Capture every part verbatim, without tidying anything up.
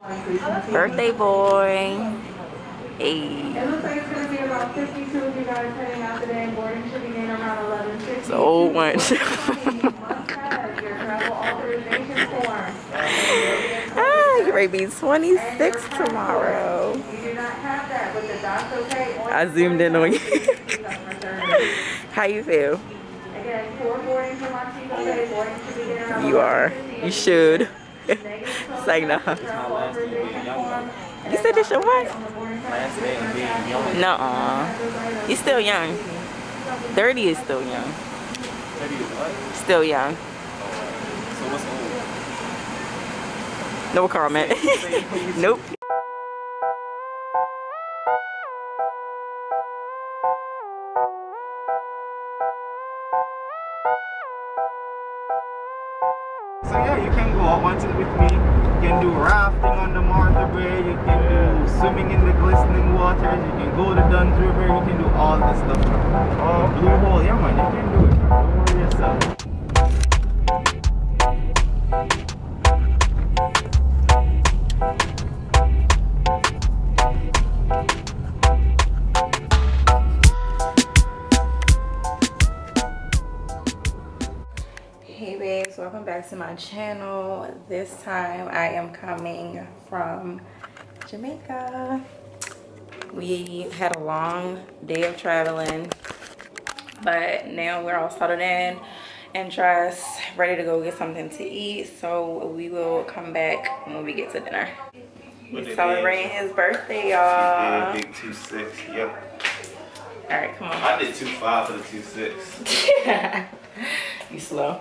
Birthday boy. Hey. It looks like it's going to be about fifty-two of you guys heading out today, and boarding should begin around eleven fifty. It's an old one. You must have your travel authorization form. Ah, you ready to be twenty-six tomorrow. You do not have that, but the docs okay. I zoomed in on you. How you feel? Again, four boarding for Montego Bay. Boarding should begin around You are. You should. Say no. You said this your what? Last day of being young. Nuh-uh. You still young. thirty is still young. thirty is what? Still young. So what's old? No comment. Nope. So yeah, you can go out hunting with me. You can do rafting on the Martha Bay. You can do swimming in the glistening waters. You can go to Duns River. You can do all this stuff. Oh, Blue Hole, yeah man, you can do it. Don't worry yourself. Hey babes, welcome back to my channel. This time I am coming from Jamaica. We had a long day of traveling, but now we're all settled in and dressed, ready to go get something to eat. So we will come back when we get to dinner. We're celebrating his birthday, y'all. Big two six, yep. All right, come on. I did two five for the two six. You slow.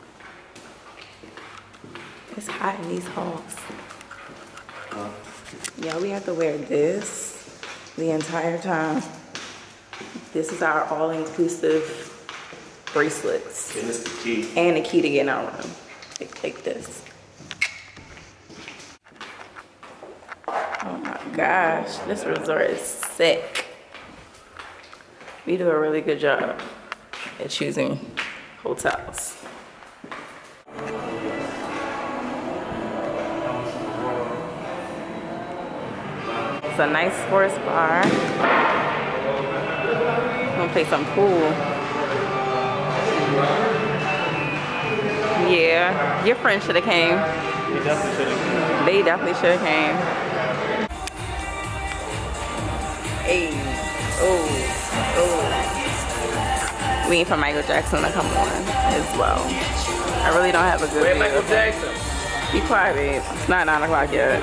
It's hot in these halls. Huh? Yeah, we have to wear this the entire time. This is our all-inclusive bracelets. And it's the key. And the key to get in our room. Take, take this. Oh my gosh, this resort is sick. We do a really good job at choosing hotels. It's a nice sports bar. I'm gonna play some pool. Yeah, your friend should have came. They definitely should have came. They definitely should have came. Hey, oh, oh. We need for Michael Jackson to come on as well. I really don't have a good. Where Michael Jackson? Be quiet, babe. It's not nine o'clock yet.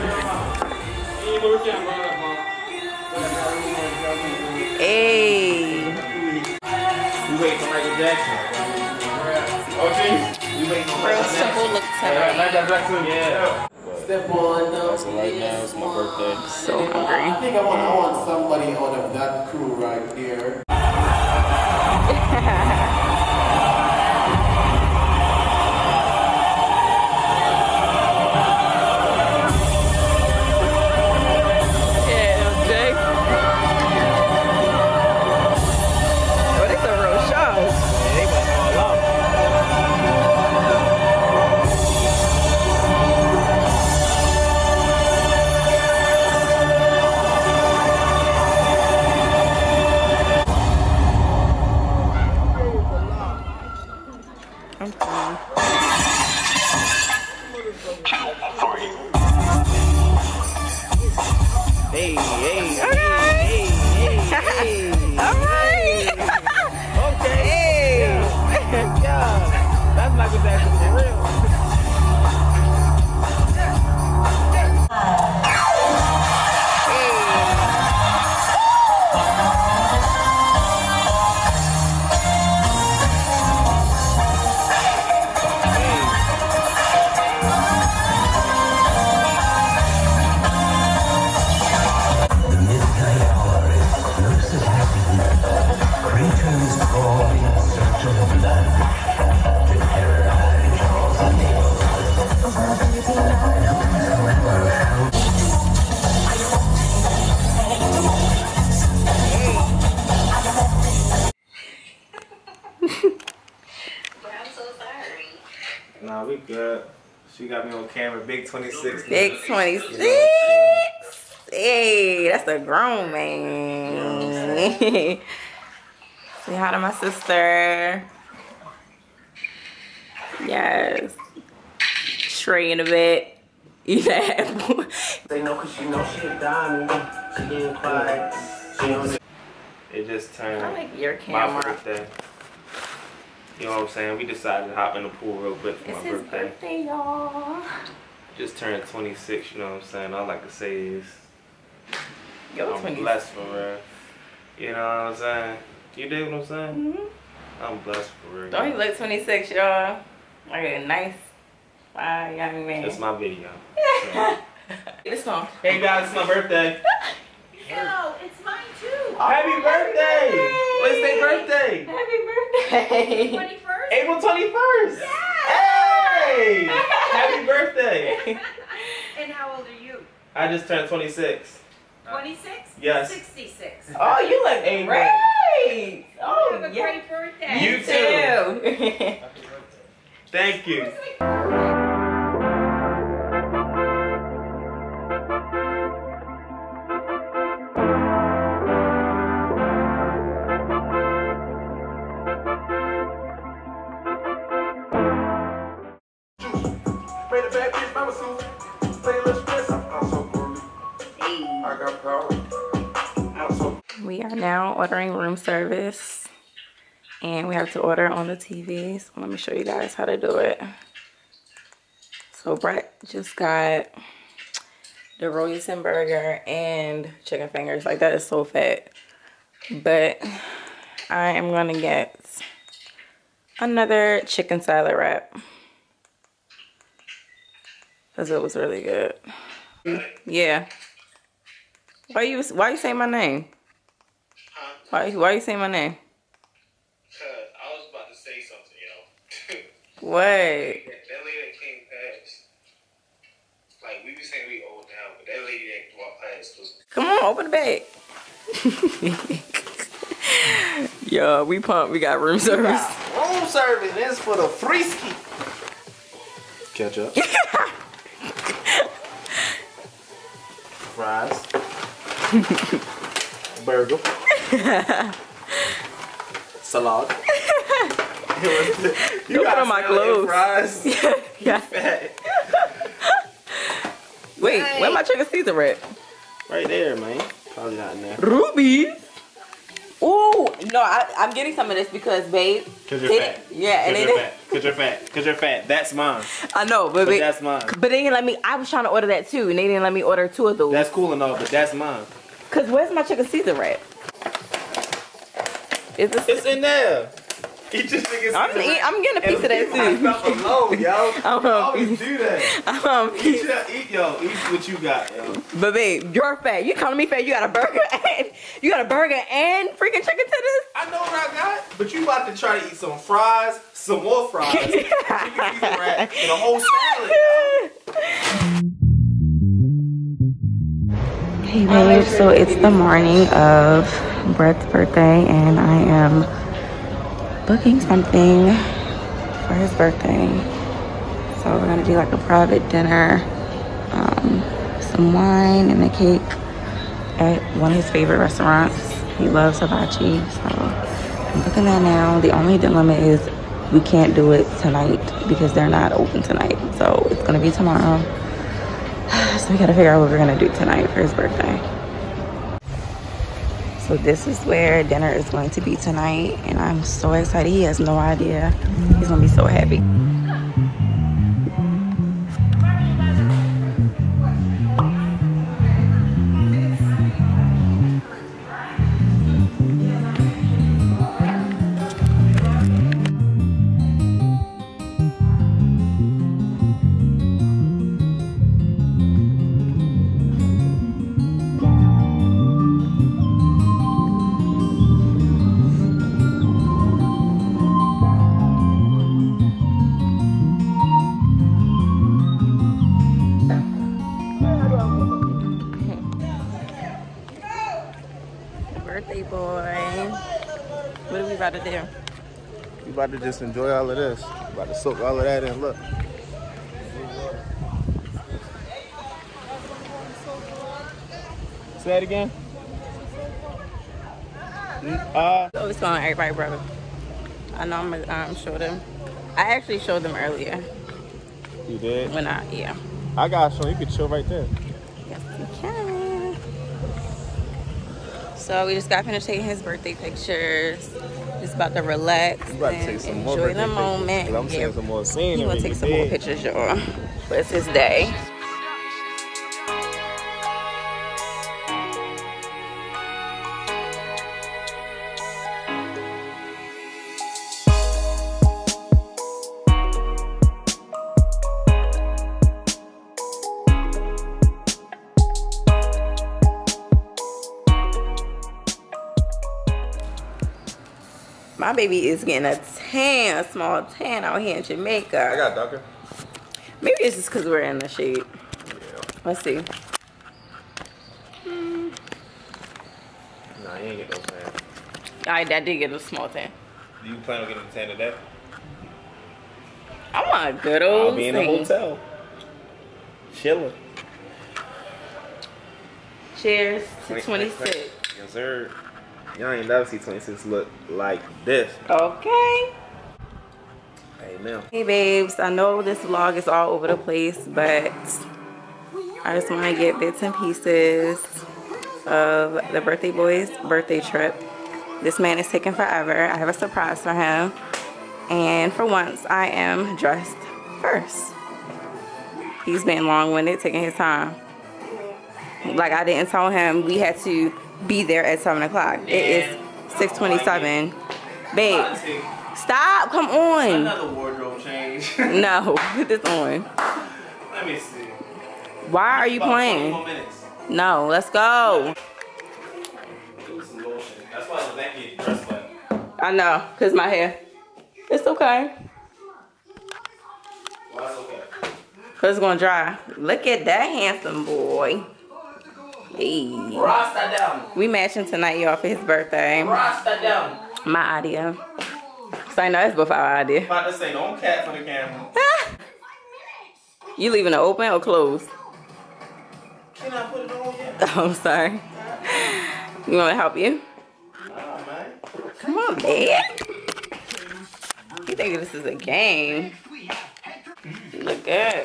Hey. We wait for Michael Jackson. Oh, geez. We wait for Real Michael simple Jackson. look Yeah, tonight. Michael Jackson, yeah. Step on now. So right now it's my birthday. So I hungry. think I want, I want somebody out of that crew right there. She got me on camera. Big twenty-six. Big twenty-six. You know, Hey, that's a grown man. you know what I'm saying? Say hi to my sister. Yes. Trey in a bed. Eat that apple. They know because you know she a diamond. She getting quiet. She don't. It just turned I like your my camera. birthday. You know what I'm saying? We decided to hop in the pool real quick for It's my his birthday. birthday, y'all. Just turned twenty-six, you know what I'm saying? All I can say is Yo, I'm twenty. blessed for real. You know what I'm saying? You dig what I'm saying? Mm-hmm. I'm blessed for real. Don't you look twenty-six, y'all? Like a nice, fine young man. That's my video. So. This song. Hey guys, it's my birthday. No, it's mine too. Happy birthday! Wednesday birthday! Happy birthday! twenty-first? April twenty-first! Hey! Happy birthday! And how old are you? I just turned twenty-six. twenty-six? Yes. sixty-six. Oh, you look Amen. great! Oh, Have a yeah. great birthday. You too. too. Thank you. Play the bad bitch, mama Sue. Play a little stress. I'm so groovy. I got power. I'm so. We are now ordering room service. And we have to order on the T V. So let me show you guys how to do it. So Brett just got the Royalton burger and chicken fingers. Like, that is so fat. But I am gonna get another chicken salad wrap. Because it was really good. Yeah. Why you why you saying my name? Huh? Why why you saying my name? Cause I was about to say something, yo. What? That lady that came past, like we be saying we old now, but that lady that walked past was. Come on, open the bag. Yo, we pumped. We got room service. Room service is for the free ski. Ketchup. Fries. Burger. Salad. You put on my clothes. Fries. Yeah. Fat. Wait, where my chicken Caesar at? Right there, man. Probably not in there. Ruby. Ooh, no, I, I'm getting some of this because, babe. Cause you're it- fat. Yeah, and Cause it you're fat. Cause you're fat. Cause you're fat. That's mine. I know, but, But babe, that's mine. but they didn't let me. I was trying to order that too, and they didn't let me order two of those. That's cool and all, but that's mine. Cause where's my chicken Caesar at? Is this? It's in there. Eat your chicken. I'm, Caesar. eat, I'm getting a piece of that And too. leave my alone, yo. I'm You a always piece. do that. Um, Eat, your, eat, yo. Eat what you got, yo. but babe, you're fat. You calling me fat? You got a burger and you got a burger and freaking chicken tenders? I know what I got, but you about to try to eat some fries, some more fries, chicken Caesar wrap, and a whole salad, yo. Hey babe, so it's the morning of Brett's birthday and I am booking something for his birthday. So we're gonna do like a private dinner, um, some wine and a cake at one of his favorite restaurants. He loves hibachi, so I'm booking that now. The only dilemma is we can't do it tonight because they're not open tonight. So it's gonna be tomorrow. So we gotta figure out what we're gonna do tonight for his birthday. So this is where dinner is going to be tonight, and I'm so excited. He has no idea. He's gonna be so happy. Birthday boy. What are we about to do? You about to just enjoy all of this. You about to soak all of that in. Look. Say it again. Uh, So it's on everybody, brother. I know I'm gonna um, show them. I actually showed them earlier. You did? When I, yeah. I got show. You could chill right there. Yes, you can. So we just got finished taking his birthday pictures. Just about to relax You about to and take some more enjoy the birthday moment. pictures, 'cause I'm Yeah. seeing some more scenery. He gonna take you some more dig? pictures, y'all. But it's his day. My baby is getting a tan, a small tan out here in Jamaica. I got darker. Maybe it's just because we're in the shade. Yeah. Let's see. Hmm. Nah, you ain't get no tan. I, I did get a small tan. Do you plan on getting a tan today? I want a good old I'll be in a thing. hotel. Chilling. Cheers to twenty-six. Yes, sir. Y'all ain't never see twenty-six look like this. Okay. Hey, now. Hey, babes. I know this vlog is all over the place, but I just want to get bits and pieces of the birthday boy's birthday trip. This man is taking forever. I have a surprise for him. And for once, I am dressed first. He's been long-winded, taking his time. Like, I didn't tell him we had to be there at seven o'clock. It is six twenty-seven. Babe, stop. Come on. Another wardrobe change. No, put this on. Let me see. Why are you playing? No, let's go. That's why the back is dressed like. I know, because my hair. It's okay. Why it's okay? Because it's going to dry. Look at that handsome boy. Hey. Rasta down. We matching tonight, y'all, for his birthday. Rasta down. My idea. So I know it's both our idea. About to say, don't cat for the camera. You leaving it open or closed? Can I put it on yet? Oh, I'm sorry. You want me to help you? Nah, man. Come on, babe. You think this is a game? You look good.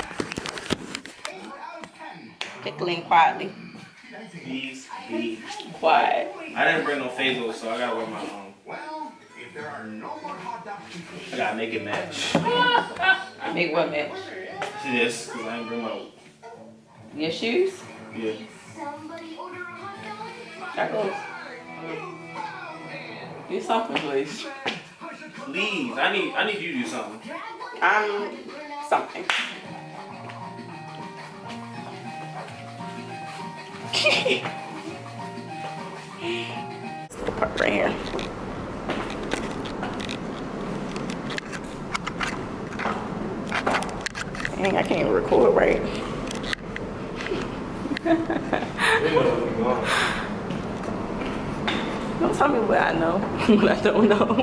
Tickling quietly. Bees, bees. Quiet. I didn't bring no phasals, so I gotta wear my own. I gotta make it match. Make what match? See this? Because I didn't bring my own. Your shoes? Yeah. Shackles. Do something, please. Please, I need, I need you to do something. Um, something. This part right here. Dang, I can't even record right. Don't tell me what I know, what I don't know.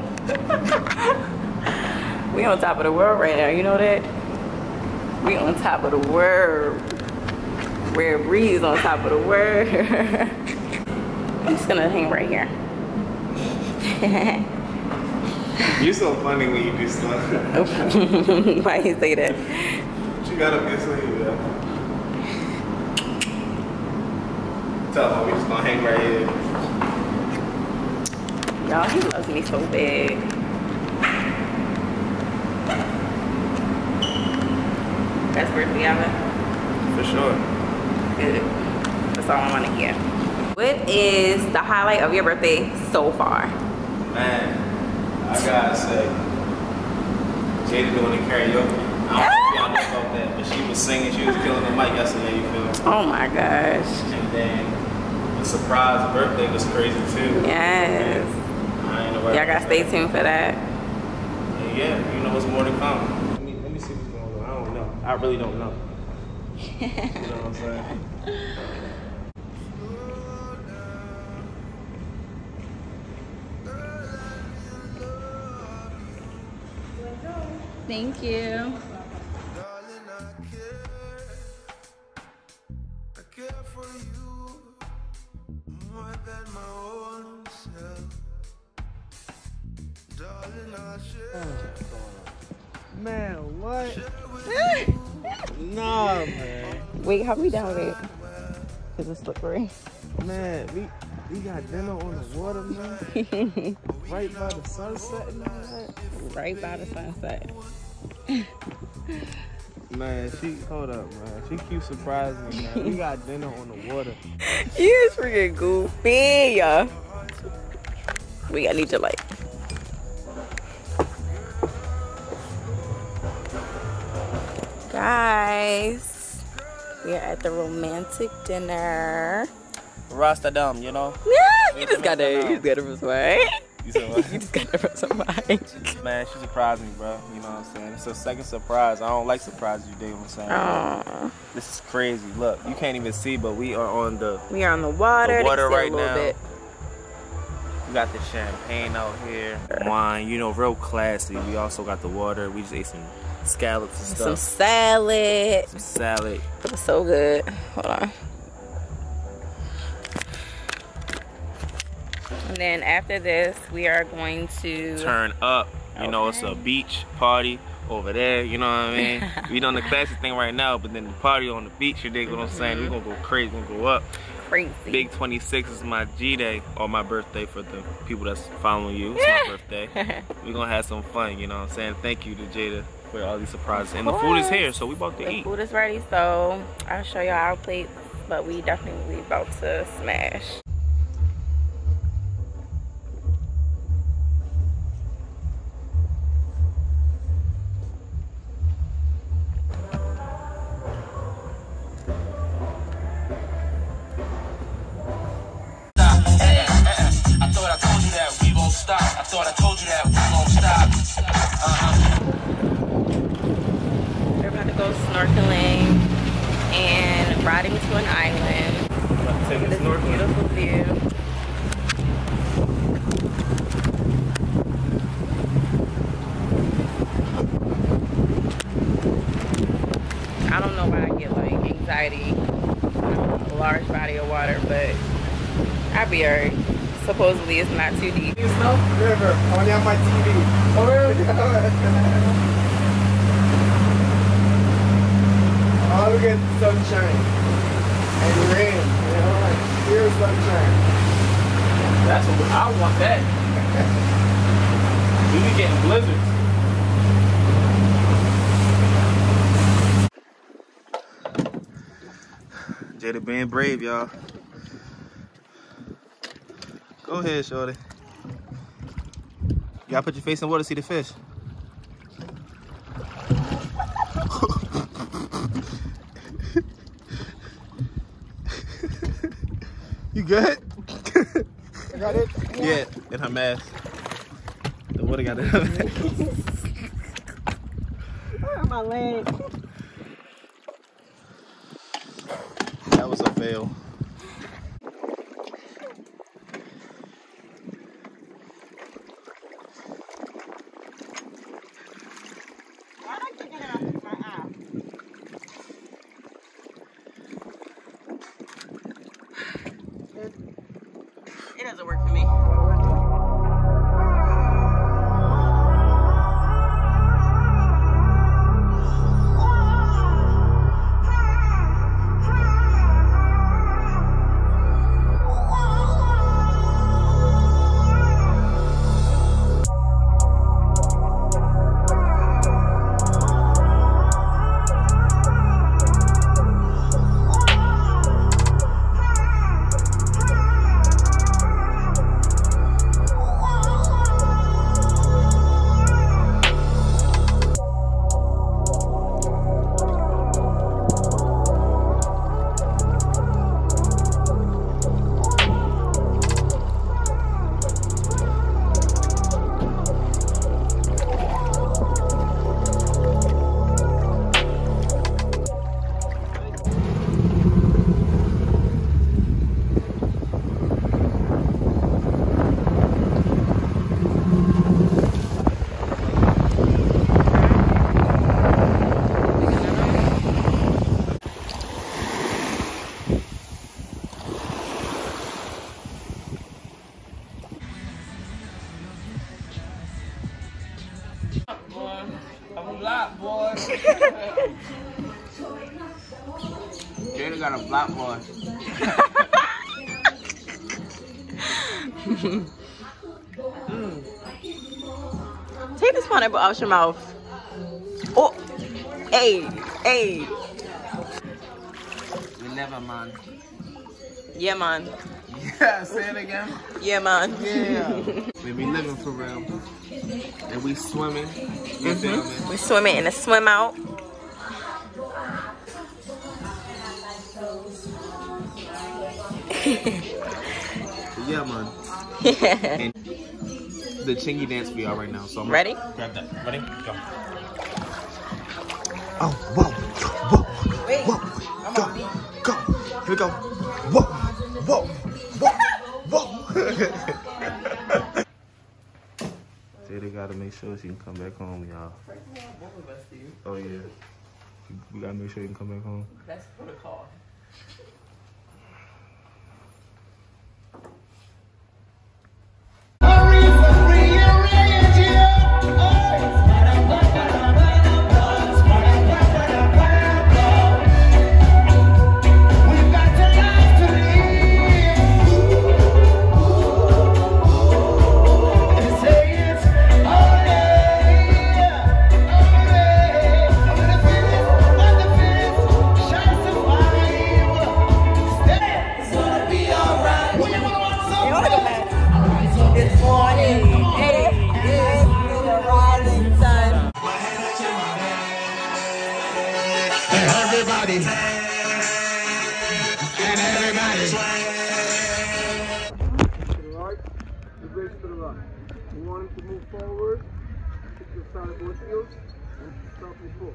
We on top of the world right now, you know that? We on top of the world. Rare breeze on top of the world. I'm just gonna hang right here. You're so funny when you do stuff. Why you say that? You got up your sleeve, yeah. Tell her we just gonna hang right here. Y'all, he loves me so bad. Best birthday ever? For sure. Good. That's all I want to hear. What is the highlight of your birthday so far? Man, I gotta say, Jada doing the karaoke. I don't know if y'all know about that, but she was singing, she was killing the mic yesterday, you feel me? Oh my gosh. And then the surprise birthday was crazy too. Yes. Y'all gotta stay tuned for that. And yeah, you know what's more to come. Let me, let me see what's going on. I don't know. I really don't know. You know what I'm saying? Thank you. Darling, I care. I care for you. Man, what? Nah, man. Wait, how we down with it? Cause it's slippery. Man, we we got dinner on the water, man. Right by the sunset and all that. Right by the sunset. Man, she hold up, man. She keeps surprising me, man. We got dinner on the water. You is freaking goofy. We gotta need your light. Guys, we are at the romantic dinner. Rasta dumb, you know? Yeah, you just got to, you just got to respond. You said what? You just got to respond. Man, she surprised me, bro. You know what I'm saying? It's a second surprise. I don't like surprises, you dig what I'm saying? Aww. This is crazy. Look, you can't even see, but we are on the, We are on the water. the water right a little now. Bit. We got the champagne out here. Wine, you know, real classy. We also got the water. We just ate some scallops and Some stuff. salad. Some salad. It was so good. Hold on. And then after this, we are going to Turn up. You Okay. know, it's a beach party over there. You know what I mean? We doing the classic thing right now, but then the party on the beach, you dig what I'm saying? We're going to go crazy. We're going to go up. crazy. Big twenty-six is my G-Day, or my birthday for the people that's following you. It's my birthday. We're going to have some fun, you know what I'm saying? Thank you to Jada for all these surprises. And the food is here, so we about to The eat. food is ready, so I'll show y'all our plates, but we definitely about to smash. I thought I told you that we won't stop. I thought I told you that we won't stop. Uh-huh. We're about to go snorkeling and riding to an island. Take Look a at this snorkel. beautiful view. I don't know why I get like anxiety on a large body of water, but I'll be alright. Supposedly it's not too deep. You know? River, only on my T V. Oh, oh, look at the sunshine and rain, you know, like pure sunshine. That's what I want. That. We be getting blizzards. Jada being brave, y'all. Go ahead, shorty. You gotta put your face in water to see the fish. You good? I got it? Yeah, yeah, in her mask. The water got it in her mask. Where are my legs? That was a fail. It doesn't work for me. got a black boy. mm. Take this pineapple out your mouth. Oh, hey, hey. We never, man. Yeah, man. Yeah, say it again. Yeah, man. Yeah. We be living for real. And we swimming. You mm-hmm. feel me? We swimming in a swim out. Yeah, man. And the chingy dance for y'all right now. So I'm ready? Grab that. Ready? Go. Oh, whoa, whoa, Wait, whoa, I'm go, on beat. go. Here we go. Whoa, whoa, whoa, whoa. Jada gotta make sure she can come back home, y'all. Oh yeah. We gotta make sure you can come back home. That's protocol. Everybody, and everybody. To the right, the bridge to the right. We want him to move forward, pick the side of both heels, and stop and pull.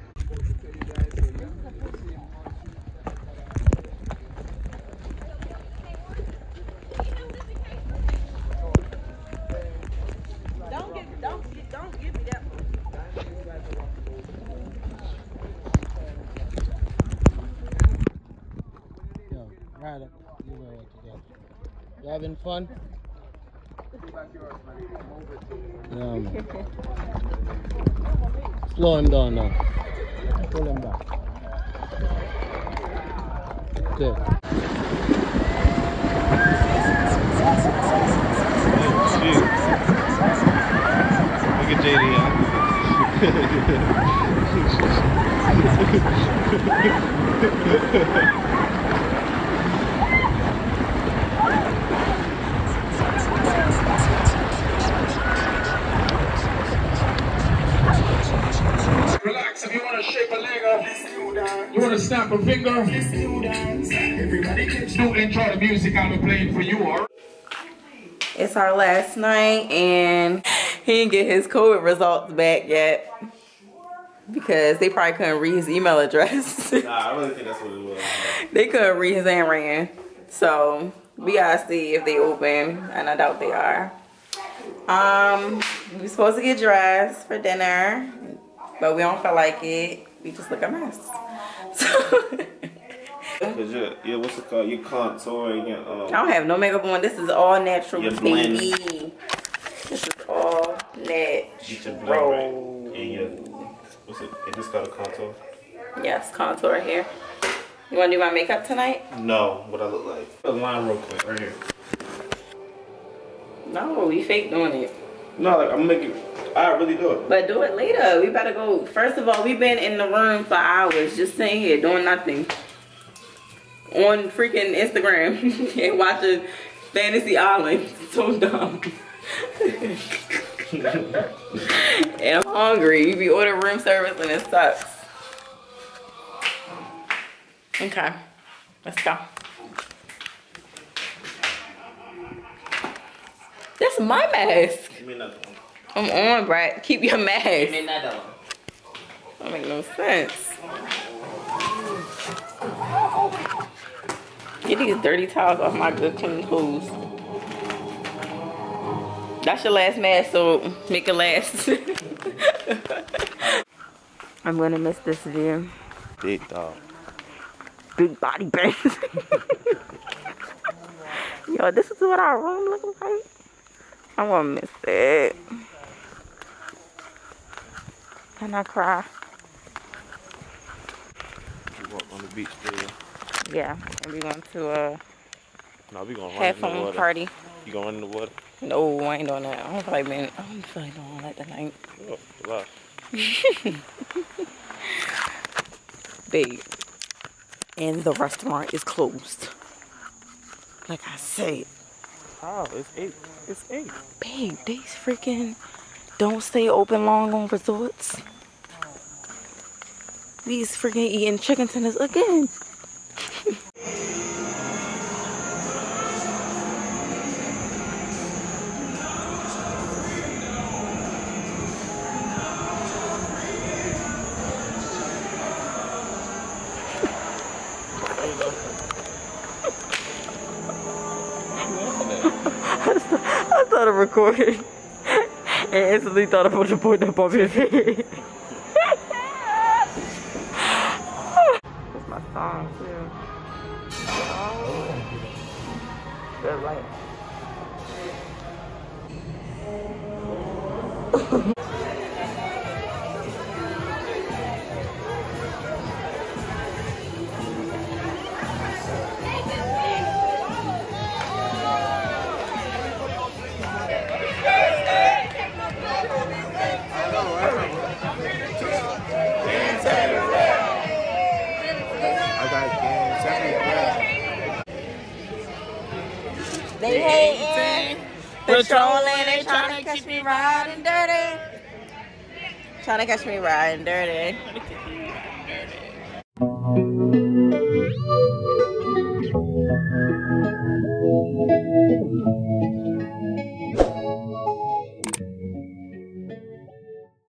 Don't give, don't, don't give me that one. Right, you know what you got. You having fun? Yeah, man. Slow him down now. Pull him back. Good. Look at J D, huh? Relax, if you want to shake a leg up, you want to snap a finger, everybody do enjoy the music I'll be playing for you, alright? It's our last night and he didn't get his COVID results back yet because they probably couldn't read his email address. Nah, I really think that's what it was. They couldn't read his ANRAN. So we gotta see if they open, and I doubt they are. Um, we were supposed to get dressed for dinner, but we don't feel like it. We just look a mess. So Cause you're, yeah, what's it called? You're contouring your, um, I don't have no makeup on. This is all natural, your blend. baby. This is all Get your blend natural. right. And your, what's it? It just got a contour. Yes, contour here. You wanna do my makeup tonight? No, what I look like. A line real quick, right here. No, we fake doing it. No, like I'm making. I really do it. But do it later. We better go. First of all, we've been in the room for hours just sitting here doing nothing. On freaking Instagram and watching Fantasy Island. So dumb. And I'm hungry. We be ordering room service and it sucks. Okay. Let's go. That's my mask. Give me another one. I'm on, Brad. Keep your mask. Give me another one. That make no sense. Get these dirty towels off my good clean clothes. That's your last mask, so make it last. I'm gonna miss this view. Big dog. Big body bang. Yo, this is what our room looks like. I'm gonna miss it. And I cry. You walk on the beach there. Yeah, and we going to a No, we gonna run in the headphone water. party. You gonna run in the water? No, I ain't doing that. I don't feel like being, I don't feel like doing all that tonight. Oh, wow. Babe, and the restaurant is closed. Like I said. Oh, it's eight. It's eight. Babe, these freaking don't stay open long on resorts. These freaking eating chicken tenders again. I started recording and instantly thought about the point up on your head. That's my song too. Oh. Good light. They hating, they trolling, they trying to catch me riding dirty. Trying to catch me riding dirty.